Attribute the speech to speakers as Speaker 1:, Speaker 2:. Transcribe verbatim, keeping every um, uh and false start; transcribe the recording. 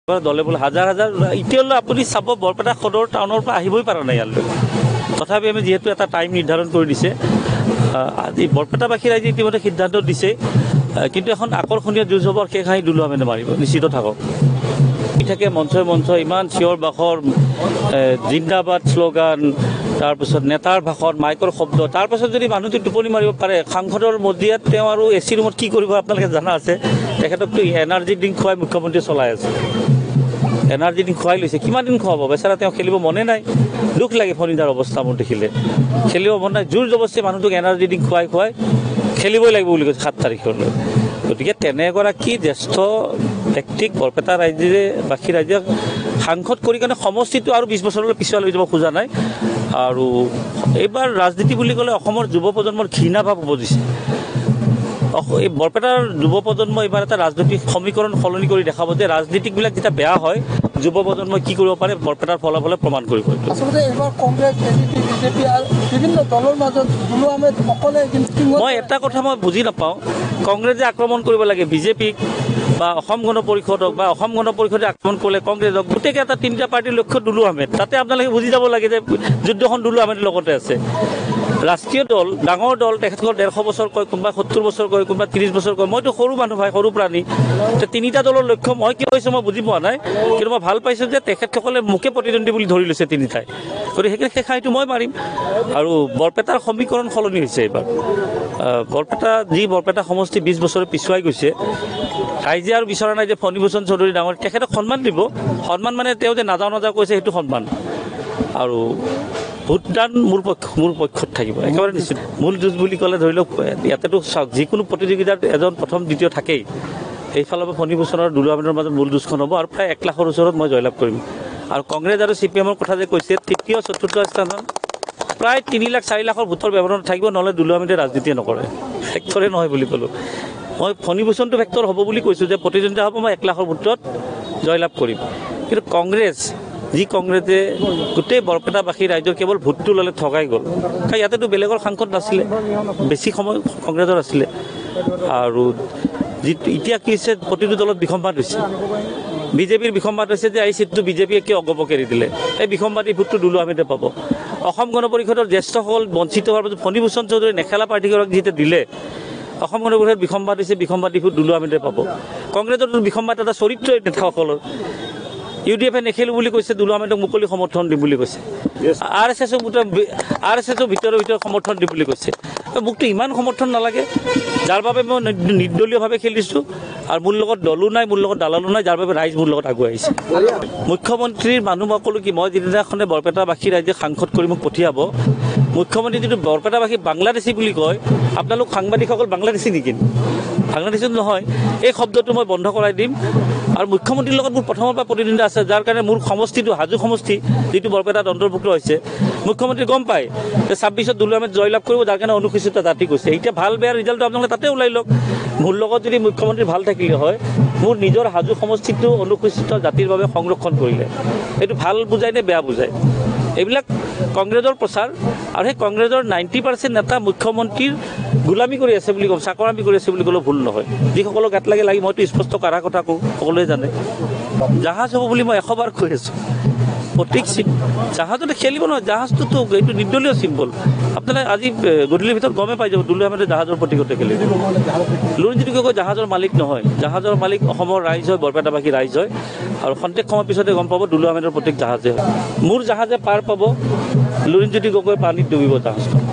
Speaker 1: দলে বোলে হাজাৰ হাজাৰ এতিয়ালৈ আপুনি চাব বৰপেটা সদৰ টাউনৰ পৰা আহিবই পৰা নাই ইয়ালৈ। তথাপি আমি যিহেতু এটা টাইম নিৰ্ধাৰণ কৰি দিছে, আজি বৰপেটাবাসী ৰাইজে ইতিমধ্যে সিদ্ধান্ত দিছে, কিন্তু এখন আকৰ্ষণীয় যুঁজ হ'ব। শেষ হাঁহি দুলু আহমেদে মাৰিব, নিশ্চিত থাকক। থাকে মঞ্চই মঞ্চই ইমান চিঞৰ বাখৰ, জিন্দাবাদ শ্লোগান, তাৰপিছত নেতাৰ ভাষণ, মাইকৰ শব্দ, তাৰপাছত যদি মানুহটো টোপনি মাৰিব পাৰে, সাংসদৰ মজিয়াত তেওঁ আৰু এ চি ৰুমত কি কৰিব আপোনালোকে জানা আছে। তেখেতকতো এনাৰ্জি ড্ৰিংক খুৱাই মুখ্যমন্ত্ৰীয়ে চলাই আছে। এনাৰ্জি ড্ৰিংক খুৱাই লৈছে, কিমান দিন খুৱাব বেচাৰা, তেওঁ খেলিব মনে নাই। দুখ লাগে ফণীদাৰ অৱস্থা মোৰ দেখিলে, খেলিব মন নাই। জোৰ জবস্তি মানুহটোক এনাৰ্জি ড্ৰিংক খুৱাই খুৱাই খেলিবই লাগিব বুলি কৈছে সাত তাৰিখলৈ। গতিকে তেনেগৰাকী জ্যেষ্ঠ ব্যক্তিক বৰপেটা ৰাইজে বাসী ৰাইজে সাংসদ কৰি কাৰণে সমষ্টিটো আৰু বিছ বছৰলৈ পিছুৱাই লৈ যাব খোজা নাই। আৰু এইবাৰ ৰাজনীতি বুলি ক'লে অসমৰ যুৱ প্ৰজন্মৰ ঘৃণা ভাৱ উপজিছে। এই বৰপেটাৰ যুৱ প্ৰজন্ম এইবাৰ এটা ৰাজনৈতিক সমীকৰণ সলনি কৰি দেখাব যে ৰাজনীতিকবিলাক যেতিয়া বেয়া হয়, যুৱ প্ৰজন্মই কি কৰিব পাৰে বৰপেটাৰ ফলাফলে প্ৰমাণ কৰিব।
Speaker 2: আচলতে এইবাৰ Congress, A D P, BJP আৰু বিভিন্ন দলৰ মাজত দুলু আহমেদ অকলে।
Speaker 1: মই এটা কথা মই বুজি নাপাওঁ, কংগ্ৰেছে আক্ৰমণ কৰিব লাগে বিজেপিক বা অসম গণ পৰিষদক, বা অসম গণ পৰিষদে আক্ৰমণ কৰিলে কংগ্ৰেছক, গোটেইকেইটা তিনিটা পাৰ্টিৰ লক্ষ্য দুলু আহমেদ। তাতে আপোনালোকে বুজি যাব লাগে যে যুদ্ধখন দুলু আহমেদৰ লগতে আছে। ৰাষ্ট্ৰীয় দল, ডাঙৰ দল, তেখেতসকল ডেৰশ বছৰ কয়, কোনোবা সত্তৰ বছৰ কয়, কোনোবা ত্ৰিছ বছৰ কয়। মইতো সৰু মানুহ ভাই, সৰু প্ৰাণী। তিনিটা দলৰ লক্ষ্য মই কি কৈছোঁ মই বুজি পোৱা নাই, কিন্তু মই ভাল পাইছোঁ যে তেখেতসকলে মোকে প্ৰতিদ্বন্দ্বী বুলি ধৰি লৈছে তিনিটাই। গতিকে সেইকাৰণে সেই খাইটো মই মাৰিম। আৰু বৰপেটাৰ সমীকৰণ সলনি হৈছে এইবাৰ। বৰপেটা যি বৰপেটা সমষ্টি বিছ বছৰে পিছুৱাই গৈছে, ৰাইজে আৰু বিচৰা নাই যে ফণীভূষণ চৌধুৰী ডাঙৰ, তেখেতক সন্মান দিব। সন্মান মানে তেওঁ যে নাযাওঁ নাযাওঁ কৈছে সেইটো সন্মান। আৰু ভোটদান মোৰ পক্ষ মোৰ পক্ষত থাকিব একেবাৰে নিশ্চিত। মূল যুঁজ বুলি ক'লে ধৰি লওক, ইয়াতেতো চাওক যিকোনো প্ৰতিযোগিতাত এজন প্ৰথম দ্বিতীয় থাকেই। এইফালৰ পৰা ফণীভূষণৰ দুলু আহমেদৰ মাজত মূল যুঁজখন হ'ব, আৰু প্ৰায় এক লাখৰ ওচৰত মই জয়লাভ কৰিম। আৰু কংগ্ৰেছ আৰু চি পি এমৰ কথা যে কৈছে, তৃতীয় চতুৰ্থ স্থানত প্ৰায় তিনি লাখ চাৰি লাখৰ ভোটৰ ব্যৱধান থাকিব, নহ'লে দুলু আহমেদে ৰাজনীতিয়ে নকৰে। ফেক্টৰে নহয় বুলি ক'লোঁ মই। ফণীভূষণটো ফেক্টৰ হ'ব বুলি কৈছোঁ যে প্ৰতিদ্বন্দ্বিতা হ'ব, মই এক লাখৰ ভোটত জয়লাভ কৰিম। কিন্তু কংগ্ৰেছ, যি কংগ্ৰেছে গোটেই বৰপেটাবাসী ৰাইজৰ কেৱল ভোটটো ল'লে ঠগাই গ'ল। কাৰণ ইয়াতেতো বেলেগৰ সাংসদ নাছিলে, বেছি সময় কংগ্ৰেছৰ আছিলে। আৰু যি এতিয়া কি হৈছে, প্ৰতিটো দলত বিসম্বাদ হৈছে। বিজেপিৰ বিসম্বাদ হৈছে যে এই চিটটো বিজেপিয়ে কিয় অগপ এৰি দিলে, এই বিসম্বাদী ভোটটো দুলু আহমেদে পাব। অসম গণ পৰিষদৰ জ্যেষ্ঠসকল বঞ্চিত হোৱাৰ পাছত ফণীভূষণ চৌধুৰী নেখেলা পাৰ্টীগৰাকীক যেতিয়া দিলে, অসম গণ পৰিষদৰ বিসম্বাদ হৈছে, বিসম্বাদী ভোট দুলু আহমেদে পাব। কংগ্ৰেছৰ বিসম্বাদ এটা চৰিত্ৰ নেতাসকলৰ। ইউ ডি এফে নেখেলোঁ বুলি কৈছে, দুলু আহমেদক মুকলি সমৰ্থন দিম বুলি কৈছে। আৰ এছ এছৰ আৰ এছ এছৰ ভিতৰৰ ভিতৰত সমৰ্থন দিম বুলি কৈছে। মোকতো ইমান সমৰ্থন নালাগে, যাৰ বাবে মই নিৰ্দলীয়ভাৱে খেলিছোঁ, আৰু মোৰ লগত দলো নাই, মোৰ লগত দালালো নাই, যাৰ বাবে ৰাইজ মোৰ লগত আগুৱাই আহিছে। মুখ্যমন্ত্ৰীৰ মানুহ মই ক'লোঁ কি, মই যিদিনাখনে বৰপেটাবাসী ৰাইজে সাংসদ কৰি মোক পঠিয়াব, মুখ্যমন্ত্ৰী যিটো বৰপেটাবাসী বাংলাদেশী বুলি কয়, আপোনালোক সাংবাদিকসকল বাংলাদেশী নেকি? বাংলাদেশী নহয়, এই শব্দটো মই বন্ধ কৰাই দিম। আৰু মুখ্যমন্ত্ৰীৰ লগত মোৰ প্ৰথমৰ পৰা প্ৰতিদ্বন্দ্বিতা আছে, যাৰ কাৰণে মোৰ সমষ্টিটো হাজো সমষ্টি যিটো বৰপেটাত অন্তৰ্ভুক্ত হৈছে, মুখ্যমন্ত্ৰী গম পায় যে ছাব্বিছত দুলু আহমেদ জয়লাভ কৰিব, যাৰ কাৰণে অনুসূচিত জাতি কৈছে। এতিয়া ভাল বেয়া ৰিজাল্টটো আপোনালোকে তাতে ওলাই লওক। মোৰ লগত যদি মুখ্যমন্ত্ৰী ভাল থাকিলে হয়, মোৰ নিজৰ হাজো সমষ্টিটো অনুসূচিত জাতিৰ বাবে সংৰক্ষণ কৰিলে, এইটো ভাল বুজায় নে বেয়া বুজায়? এইবিলাক কংগ্ৰেছৰ প্ৰচাৰ। আৰু সেই কংগ্ৰেছৰ নাইণ্টি পাৰ্চেণ্ট নেতা মুখ্যমন্ত্ৰীৰ গোলামী কৰি আছে বুলি ক'ম, চাকৰামী কৰি আছে বুলি ক'লেও ভুল নহয়। যিসকলক গাত লাগে লাগি মইতো স্পষ্ট কাৰা কথা কওঁ, সকলোৱে জানে। জাহাজ হ'ব বুলি মই এশবাৰ কৈ আছোঁ। প্ৰতীক চিন জাহাজতে খেলিব নহয়, জাহাজটোতো এইটো নিৰ্দলীয় চিম্বল। আপোনালোকে আজি গধূলিৰ ভিতৰত গমেই পাই যাব দুলু আহমেদে জাহাজৰ প্ৰতীকতে খেলিব। লুৰিণজ্যোতি গগৈ জাহাজৰ মালিক নহয়, জাহাজৰ মালিক অসমৰ ৰাইজ হয়, বৰপেটাবাসী ৰাইজ হয়। আৰু খন্তেক সময়ৰ পিছতে গম পাব দুলু আহমেদৰ প্ৰতীক জাহাজে হয়। মোৰ জাহাজে পাৰ পাব, লুৰিণজ্যোতি গগৈ পানীত ডুবিব জাহাজখন।